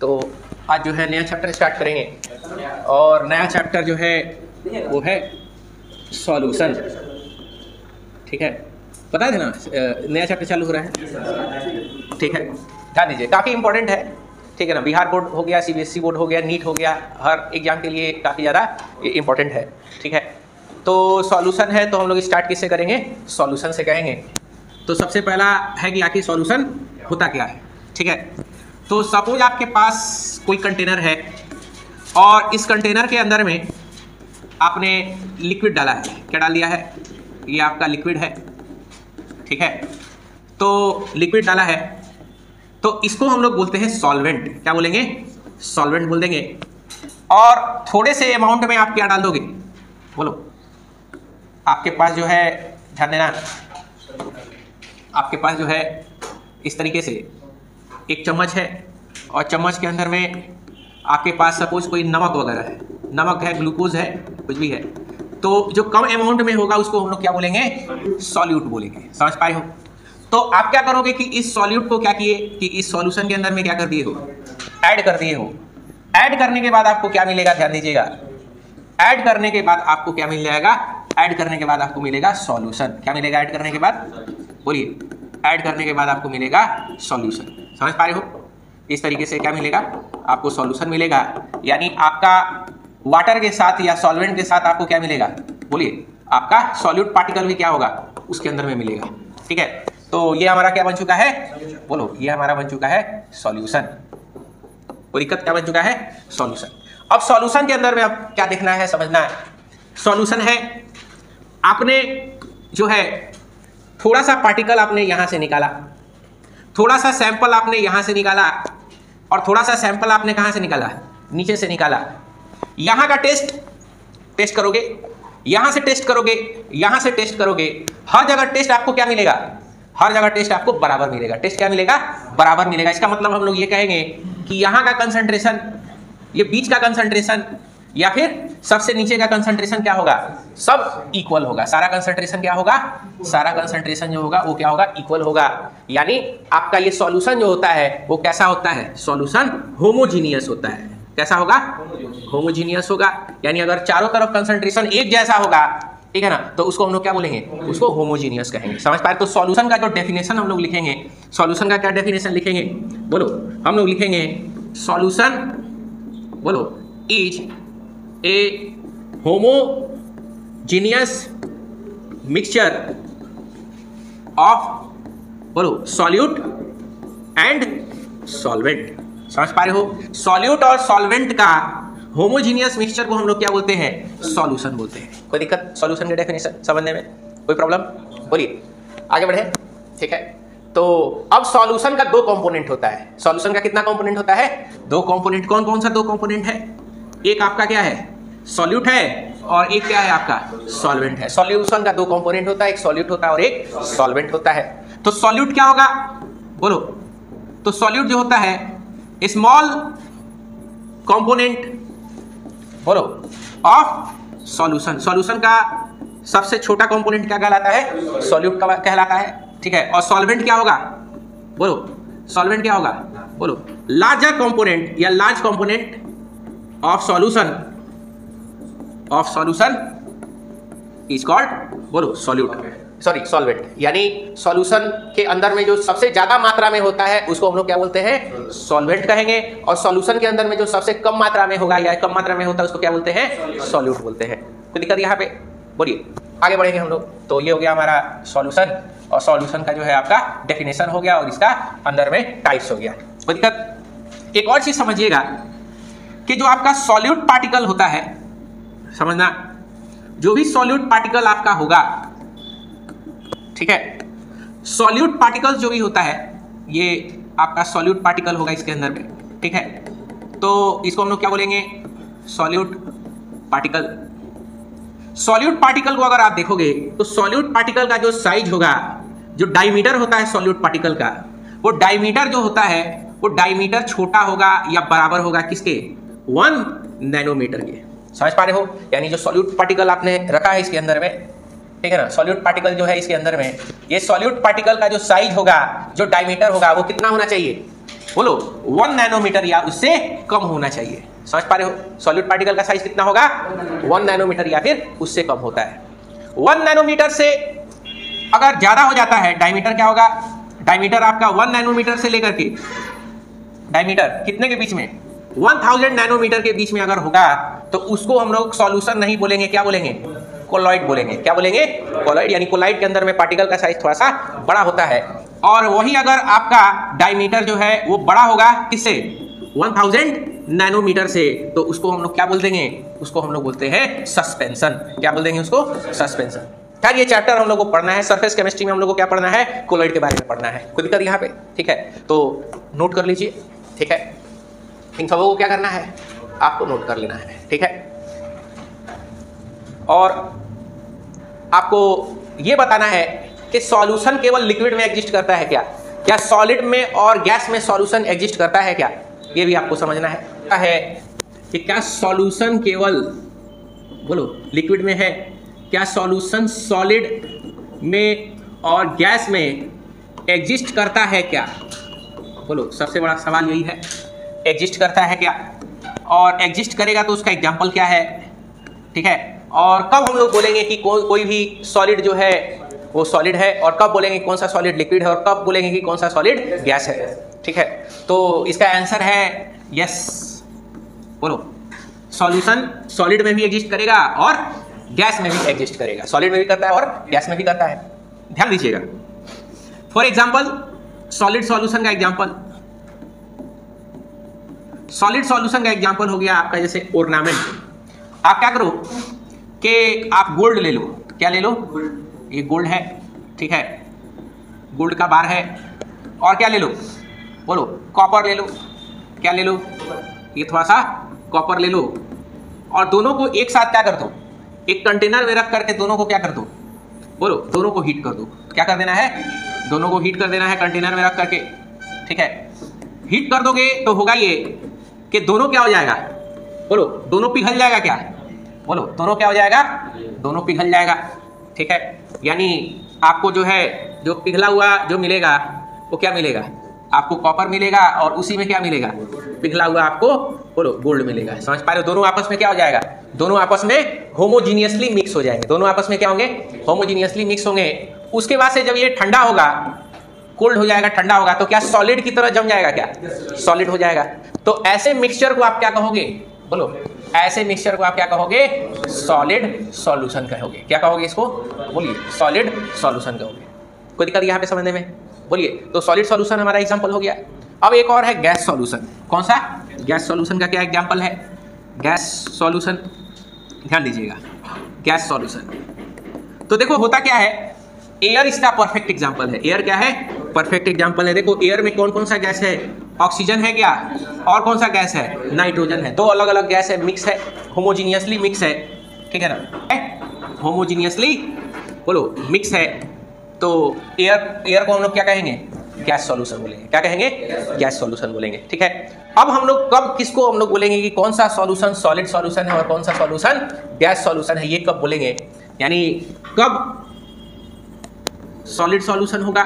तो आज जो है नया चैप्टर स्टार्ट करेंगे और नया चैप्टर जो है वो है सॉल्यूशन। ठीक है, बता देना नया चैप्टर चालू हो रहा है। ठीक है, ध्यान दीजिए, काफ़ी इंपॉर्टेंट है। ठीक है ना, बिहार बोर्ड हो गया, सीबीएसई बोर्ड हो गया, नीट हो गया, हर एग्जाम के लिए काफ़ी ज़्यादा इंपॉर्टेंट है। ठीक है, तो सॉल्यूशन है तो हम लोग स्टार्ट किससे करेंगे? सॉल्यूशन से करेंगे। तो सबसे पहला है कि आखिर सॉल्यूशन होता क्या है। ठीक है, तो सपोज आपके पास कोई कंटेनर है और इस कंटेनर के अंदर में आपने लिक्विड डाला है। क्या डाल दिया है? ये आपका लिक्विड है। ठीक है, तो लिक्विड डाला है तो इसको हम लोग बोलते हैं सॉल्वेंट। क्या बोलेंगे? सॉल्वेंट बोल देंगे। और थोड़े से अमाउंट में आप क्या डाल दोगे? बोलो। आपके पास जो है, ध्यान देना, आपके पास जो है इस तरीके से एक चम्मच है और चम्मच के अंदर में आपके पास सपोज कोई नमक वगैरह है, नमक है, ग्लूकोज है, कुछ भी है। तो जो कम अमाउंट में होगा उसको हम लोग क्या बोलेंगे? सॉल्यूट बोलेंगे। समझ पाए हो? तो आप क्या करोगे कि इस सॉल्यूट को क्या किए कि इस सॉल्यूशन के अंदर में क्या कर दिए हो? ऐड कर दिए हो। ऐड करने के बाद आपको क्या मिलेगा? ध्यान दीजिएगा, ऐड करने के बाद आपको क्या मिल जाएगा? ऐड करने के बाद आपको मिलेगा सॉल्यूशन। क्या मिलेगा ऐड करने के बाद? बोलिए। ऐड करने के बाद आपको मिलेगा सॉल्यूशन। समझ पा रहे हो? इस तरीके से क्या मिलेगा? आपको सॉल्यूशन मिलेगा। यानी आपका वाटर के साथ या सॉल्वेंट के साथ आपको क्या मिलेगा? बोलिए। आपका सॉल्यूट पार्टिकल भी क्या होगा? उसके अंदर में मिलेगा। ठीक है, तो ये हमारा क्या बन चुका है? बोलो। ये हमारा बन चुका है सॉल्यूशन। कोई दिक्कत? क्या बन चुका है? सॉल्यूशन। अब सॉल्यूशन के अंदर में अब क्या देखना है, समझना है। सॉल्यूशन है, आपने जो है थोड़ा सा पार्टिकल आपने यहां से निकाला, थोड़ा सा सैंपल आपने यहां से निकाला और थोड़ा सा सैंपल आपने कहां से निकाला? नीचे से निकाला। यहां का टेस्ट करोगे, यहां से टेस्ट करोगे, यहां से टेस्ट करोगे, हर जगह टेस्ट आपको क्या मिलेगा? हर जगह टेस्ट आपको बराबर मिलेगा। टेस्ट क्या मिलेगा? बराबर मिलेगा। इसका मतलब हम लोग ये कहेंगे कि यहां का कंसंट्रेशन, ये बीच का कंसंट्रेशन या फिर सबसे नीचे का कंसंट्रेशन क्या होगा? सब इक्वल होगा। सारा कंसंट्रेशन क्या होगा? सारा कंसंट्रेशन जो होगा वो क्या होगा? इक्वल होगा। यानी आपका ये सॉल्यूशन जो होता है वो कैसा होता है? सॉल्यूशन होमोजीनियस होता है। कैसा होगा? होमोजीनियस होगा। यानी अगर चारों तरफ कंसंट्रेशन एक जैसा होगा, ठीक है ना, तो उसको हम लोग क्या बोलेंगे? उसको होमोजीनियस कहेंगे। समझ पाए? तो सॉल्यूशन का जो डेफिनेशन हम लोग लिखेंगे, सॉल्यूशन का क्या डेफिनेशन लिखेंगे? बोलो। हम लोग लिखेंगे सॉल्यूशन, बोलो, is a homogeneous mixture of, बोलो, सॉल्यूट एंड सॉल्वेंट। समझ पा रहे हो? सॉल्यूट और सॉल्वेंट का होमोजीनियस मिक्सचर को हम लोग क्या बोलते हैं? सॉल्यूशन बोलते हैं। कोई दिक्कत सॉल्यूशन के डेफिनेशन समझने में? कोई प्रॉब्लम? बोलिए, आगे बढ़े। ठीक है, तो अब सॉल्यूशन का दो कंपोनेंट होता है। सॉल्यूशन का कितना कंपोनेंट होता है? दो कंपोनेंट। कौन कौन सा दो कंपोनेंट है? एक आपका क्या है? सॉल्यूट है और एक क्या है आपका? सॉल्वेंट है। सॉल्यूशन का दो कंपोनेंट होता है, एक सॉल्यूट होता है और एक सॉल्वेंट होता है। तो सॉल्यूट क्या होगा? बोलो। तो सॉल्यूट जो होता है स्मॉल कंपोनेंट, बोलो, ऑफ सॉल्यूशन। सॉल्यूशन का सबसे छोटा कंपोनेंट क्या कहलाता है? सॉल्यूट का कहलाता है। ठीक है, और सॉल्वेंट क्या होगा? बोलो। सॉल्वेंट क्या होगा? बोलो। लार्जर कंपोनेंट या large component of solution, of solution is called, बोलो, सॉल्यूट, सॉरी, सॉल्वेंट। यानी सॉल्यूशन के अंदर में जो सबसे ज्यादा मात्रा में होता है उसको हम लोग क्या बोलते हैं? सॉल्वेंट कहेंगे। और सॉल्यूशन के अंदर में जो सबसे कम मात्रा में होगा या कम मात्रा में होता है उसको क्या बोलते हैं? सॉल्यूट बोलते हैं। कोई दिक्कत यहाँ पे? बोलिए, आगे बढ़ेंगे हम लोग। तो ये हो गया हमारा सॉल्यूशन, और सॉल्यूशन का जो है आपका डेफिनेशन हो गया और इसका अंदर में टाइप्स हो गया। कोई दिक्कत? एक और चीज समझिएगा कि जो आपका सॉल्यूट पार्टिकल होता है, समझना, जो भी सॉल्यूट पार्टिकल आपका होगा, ठीक है, सॉल्यूट पार्टिकल जो भी होता है ये आपका सॉल्यूट पार्टिकल होगा इसके अंदर में। ठीक है, तो इसको हम लोग क्या बोलेंगे? Solute particle. सॉल्यूट पार्टिकल को अगर आप देखोगे तो सॉल्यूट पार्टिकल का जो साइज होगा, जो डायमीटर होता है सॉल्यूट पार्टिकल का, वो डायमीटर जो होता है वो डायमीटर छोटा होगा या बराबर होगा किसके? 1 नैनोमीटर के। समझ पा रहे हो? यानी जो सॉल्यूट पार्टिकल आपने रखा है इसके अंदर में, ठीक है ना, सॉल्यूट पार्टिकल जो है इसके अंदर में, ये सॉल्यूट पार्टिकल का जो साइज होगा, जो डायमीटर होगा, वो कितना होना चाहिए? बोलो 1 नैनोमीटर या उससे कम होना चाहिए। समझ पा रहे हो? सॉलिड पार्टिकल का साइज कितना होगा? 1 नैनोमीटर या फिर उससे कम होता है। 1 नैनोमीटर से अगर ज्यादा हो जाता है, डायमीटर क्या होगा? डायमीटर आपका 1 नैनोमीटर से लेकर के डायमीटर कितने के बीच में? 1000 नैनोमीटर के बीच में अगर होगा तो उसको हम लोग सॉल्यूशन नहीं बोलेंगे, क्या बोलेंगे? कोलॉइड बोलेंगे। क्या बोलेंगे? कोलॉइड। यानी कोलॉइड के अंदर में पार्टिकल का साइज थोड़ा सा बड़ा होता है। और वही अगर आपका डायमीटर जो है वो बड़ा होगा किससे? 1000 नैनोमीटर से, तो उसको हम लोग क्या बोल देंगे? उसको हम लोग बोलते हैं सस्पेंशन। क्या बोल देंगे उसको? सस्पेंशन। खैर ये चैप्टर हम लोग को पढ़ना है, सरफेस केमिस्ट्री में हम लोग को क्या पढ़ना है? कोलॉइड के बारे में पढ़ना है। खुद कर यहाँ पे, ठीक है? तो नोट कर लीजिए, ठीक है? इन सबों को क्या करना है? आपको नोट कर लेना है, ठीक है? और आपको ये बताना है कि सॉल्यूशन केवल लिक्विड में एग्जिस्ट करता है क्या? क्या सॉलिड में और गैस में सॉल्यूशन एग्जिस्ट करता है क्या? ये भी आपको समझना है कि क्या सॉल्यूशन केवल बोलो लिक्विड में है? क्या सॉल्यूशन सॉलिड में और गैस में एग्जिस्ट करता है क्या? बोलो, सबसे बड़ा सवाल यही है, एग्जिस्ट करता है क्या? और एग्जिस्ट करेगा तो उसका एग्जाम्पल क्या है, ठीक है? और कब हम लोग बोलेंगे कि कोई भी सॉलिड जो है वो सॉलिड है, और कब बोलेंगे कौन सा सॉलिड लिक्विड है, और कब बोलेंगे कि कौन सा सॉलिड गैस है, ठीक है? तो इसका आंसर है यस। बोलो, सॉल्यूशन सॉलिड में भी एग्जिस्ट करेगा और गैस में भी एग्जिस्ट करेगा। सॉलिड में भी करता है और गैस में भी करता है। ध्यान दीजिएगा। फॉर एग्जाम्पल सॉलिड सॉल्यूशन का एग्जाम्पल, सॉलिड सॉल्यूशन का एग्जाम्पल हो गया आपका जैसे ऑर्नामेंट। आप क्या करो कि आप गोल्ड ले लो। क्या ले लो? ये गोल्ड है, ठीक है? गोल्ड का बार है। और क्या ले लो? बोलो, कॉपर ले लो। क्या ले लो? ये थोड़ा सा कॉपर ले लो, और दोनों को एक साथ क्या कर दो? एक कंटेनर में रख करके दोनों को क्या कर दो? बोलो, दोनों को हीट कर दो। क्या कर देना है? दोनों को हीट कर देना है कंटेनर में रख करके, ठीक है? हीट कर दोगे तो होगा ये कि दोनों क्या हो जाएगा? बोलो, दोनों पिघल जाएगा। क्या? बोलो, दोनों क्या हो जाएगा? दोनों पिघल जाएगा, ठीक है? यानी आपको जो है जो पिघला हुआ जो मिलेगा वो क्या मिलेगा? आपको कॉपर मिलेगा, और उसी में क्या मिलेगा? पिघला हुआ आपको बोलो गोल्ड मिलेगा। समझ पा रहे हो? दोनों आपस में क्या हो जाएगा? दोनों आपस में होमोजीनियसली मिक्स हो जाएंगे। दोनों आपस में क्या होंगे? होमोजीनियसली मिक्स होंगे। उसके बाद से जब ये ठंडा होगा, कोल्ड हो जाएगा, ठंडा होगा, तो क्या सॉलिड की तरह जम जाएगा? क्या सॉलिड हो जाएगा? तो ऐसे मिक्सचर को आप क्या कहोगे? बोलो, ऐसे मिक्सचर को आप क्या कहोगे? सॉलिड सॉल्यूशन कहोगे। क्या कहोगे इसको? बोलिए, सॉलिड सॉल्यूशन कहोगे। कोई दिक्कत यहाँ पे समझने में? बोलिए। तो सॉलिड सॉल्यूशन हमारा एग्जांपल हो गया। अब एक और है गैस सॉल्यूशन। कौन सा? गैस सॉल्यूशन का क्या एग्जांपल है? गैस सॉल्यूशन, ध्यान दीजिएगा, गैस सॉल्यूशन। तो देखो होता क्या है, एयर इसका परफेक्ट एग्जांपल है। एयर क्या है? परफेक्ट एग्जांपल है। देखो एयर में कौन कौन सा गैस है? ऑक्सीजन है क्या? और कौन सा गैस है? नाइट्रोजन है। दो अलग अलग गैस है, मिक्स है, होमोजीनियसली मिक्स है, ठीक है ना? होमोजीनियसली बोलो मिक्स है। तो एयर को हम लोग क्या कहेंगे? गैस सॉल्यूशन बोलेंगे। क्या कहेंगे? गैस सॉल्यूशन बोलेंगे, ठीक है? अब हम लोग कब किसको हम लोग बोलेंगे कि कौन सा सॉल्यूशन सॉलिड सॉल्यूशन है और कौन सा सॉल्यूशन गैस सॉल्यूशन है? ये कब बोलेंगे? यानी कब सॉलिड सॉल्यूशन होगा?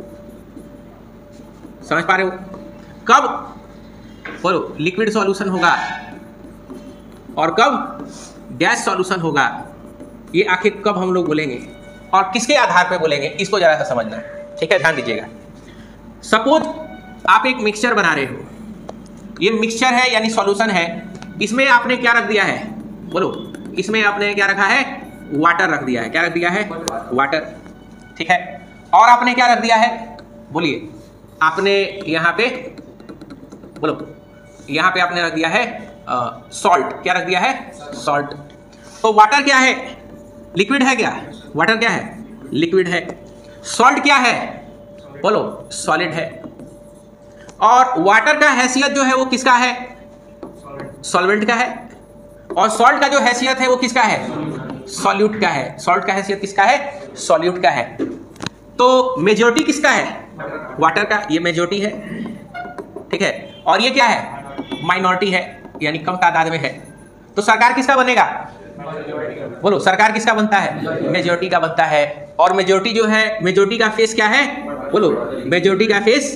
समझ पा रहे हो? कब बोलो लिक्विड सॉल्यूशन होगा, और कब गैस सॉल्यूशन होगा? ये आखिर कब हम लोग बोलेंगे और किसके आधार पे बोलेंगे? इसको जरा सा समझना, ठीक है? ध्यान दीजिएगा। सपोज आप एक मिक्सचर बना रहे हो, ये मिक्सचर है यानी सॉल्यूशन है। इसमें आपने क्या रख दिया है? बोलो, इसमें आपने क्या रखा है? वाटर रख दिया है। क्या रख दिया है? वाटर, ठीक है? और आपने क्या रख दिया है? बोलिए, आपने यहाँ पे बोलो, यहाँ पे आपने रख दिया है सॉल्ट। क्या रख दिया है? सॉल्ट। तो वाटर क्या है? लिक्विड है क्या? वाटर क्या है? लिक्विड है। सॉल्ट क्या है? बोलो, सॉलिड है। और वाटर का हैसियत जो है वो किसका है? सॉल्वेंट का है। और सॉल्ट का जो हैसियत है वो किसका है? सॉल्यूट का है। सॉल्ट का हैसियत किसका है? सॉल्यूट का है। तो मेजॉरिटी किसका है? वाटर का। ये मेजॉरिटी है, ठीक है? और ये क्या है? माइनॉरिटी है, यानी कम तादाद में है। तो सरकार किसका बनेगा? बोलो, सरकार किसका बनता है? मेजॉरिटी का बनता है। और मेजॉरिटी जो है, मेजॉरिटी का फेस क्या है? बोलो, मेजॉरिटी का फेस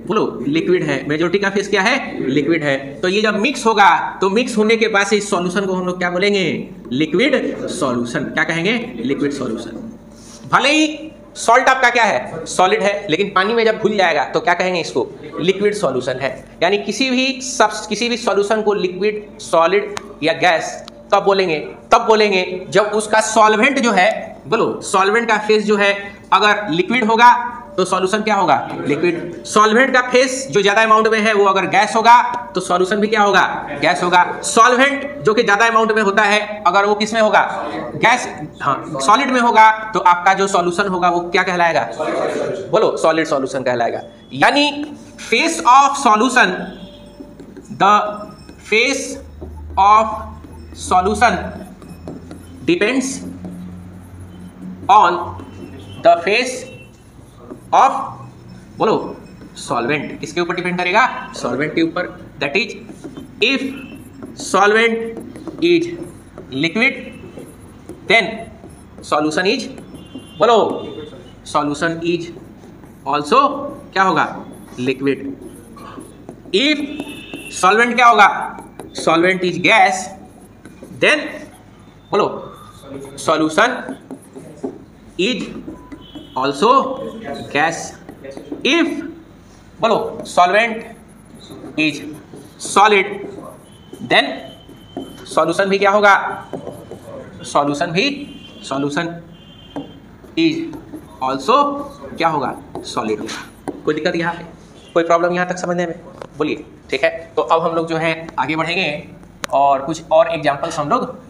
बोलो लिक्विड है, मेजोरिटी का फेस क्या है, लिक्विड है। तो ये जब मिक्स होगा तो मिक्स होने के बाद इस सॉल्यूशन को हम लोग क्या बोलेंगे, लिक्विड सॉल्यूशन। क्या कहेंगे, लिक्विड सॉल्यूशन। भले ही सॉल्ट आपका क्या है, सॉलिड है, लेकिन पानी में जब घुल जाएगा तो क्या कहेंगे, इसको लिक्विड सॉल्यूशन है। यानी किसी भी सॉल्यूशन को लिक्विड, सॉलिड या गैस कब बोलेंगे, तब बोलेंगे जब उसका सॉल्वेंट जो है, बोलो सॉल्वेंट का फेस जो है अगर लिक्विड होगा तो सॉल्यूशन क्या होगा, लिक्विड। सॉल्वेंट का फेस जो ज्यादा अमाउंट में है वो अगर गैस होगा तो सॉल्यूशन भी क्या होगा, गैस होगा। सॉल्वेंट जो कि ज्यादा अमाउंट में होता है अगर वो किस में होगा, गैस, हाँ सॉलिड में होगा, तो आपका जो सॉल्यूशन होगा वो क्या कहलाएगा, बोलो सॉलिड सॉल्यूशन कहलाएगा। यानी phase of solution, the phase of solution depends on the face of, बोलो solvent, किसके ऊपर डिपेंड करेगा, solvent के ऊपर। that is if solvent is liquid then solution is, बोलो solution is also क्या होगा, liquid। if solvent क्या होगा, solvent is gas then बोलो solution is also gas। if बोलो solvent is solid then solution भी क्या होगा, solution is also क्या होगा, solid होगा। कोई दिक्कत यहाँ पे, कोई प्रॉब्लम यहाँ तक समझने में, बोलिए। ठीक है, तो अब हम लोग जो है आगे बढ़ेंगे और कुछ और एग्जाम्पल्स हम लोग